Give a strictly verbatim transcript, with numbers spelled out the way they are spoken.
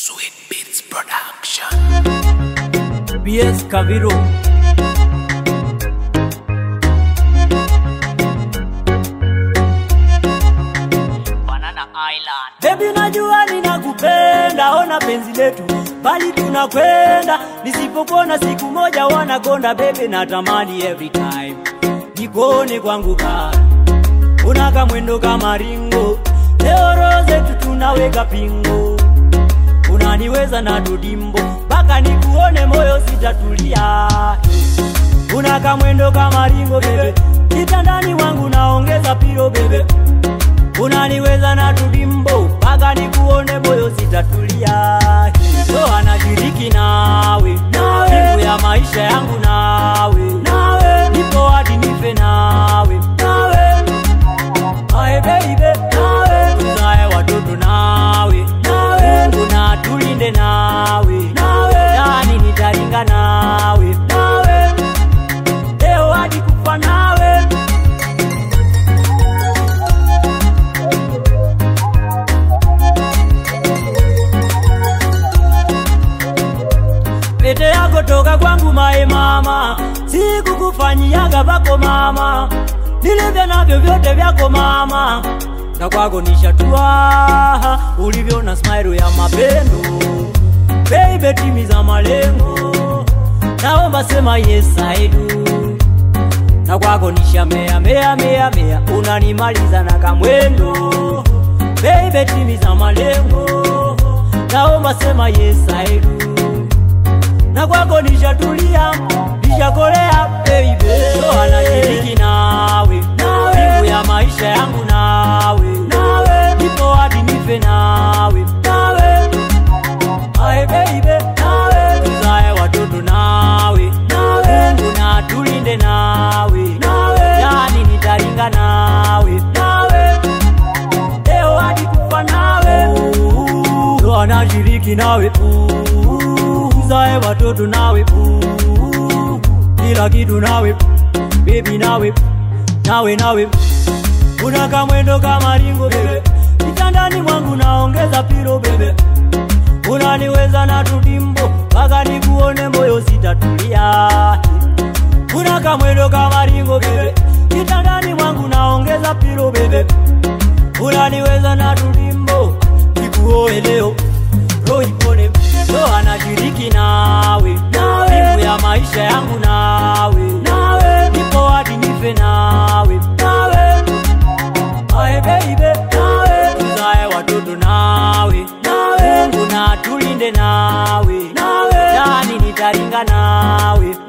Sweet Beats Production. B S Kaviro. Banana Island. Baby najua ninakupenda, ona penzi letu bali tunakwenda, nisipokuona siku moja wanakonda. Baby natamani every time nikone kwangu ka unaka mwendo kama ringo, leo rose tu tunaweka pingo, unaniweza na dudimbo baka nikuone moyo sitatulia. Unaka mwendo kama ringo bebe, kitandani wangu naongeza pilo bebe, unaniweza na dudimbo baka nikuone moyo sitatulia. So anashiriki nawe, nawe ya maisha yangu nawe, nawe nipo hadi nife nawe, nawe aye baby, nawe tuzae watoto nawe, nawe kuna tulinde nawe, nawe yani nitaringa nawe, nawe leo hadi kufa nawe. Pete yako toka kwangu mae mama, siku kufanyiaga bako mama, nilivyo navyo vyote vyako mama, na kwako nishatua ulivyo na smile ya mapendo. Baby timiza malengo, naomba sema yes I do, na kwako nishamea mea mea mea, unanimaliza na kamwendo. Baby timiza malengo, naomba sema yes I do, na kwako nishatulia, nishakolea baby. So anashiriki nawe, nawe ya maisha yangu nawe, nawe nipo hadi nife nawe, nawe aye baby, nawe tuzae watoto nawe, nawe kuna tulinde nawe, nawe yani nitaringa nawe, nawe leo hadi kufa nawe. So anashiriki nawe, tuzae watoto nawe, kila kitu nawe baby, nawe nawe nawe unaka mwendo kama ringo bebe, kitandani mwangu naongeza pilo bebe, unaniweza na tudimbo baka nikuone moyo sitatulia. Unaka mwendo kama ringo bebe, kitandani mwangu naongeza pilo bebe, unaniweza na tudimbo nikuoe leo roho ipone. So anashiriki nawe, nawe ya maisha yangu nawe, nawe nipo hadi nife nawe, nawe aye baby, nawe tuzae watoto nawe, nawe kuna tulinde nawe, nawe yani nitaringa nawe.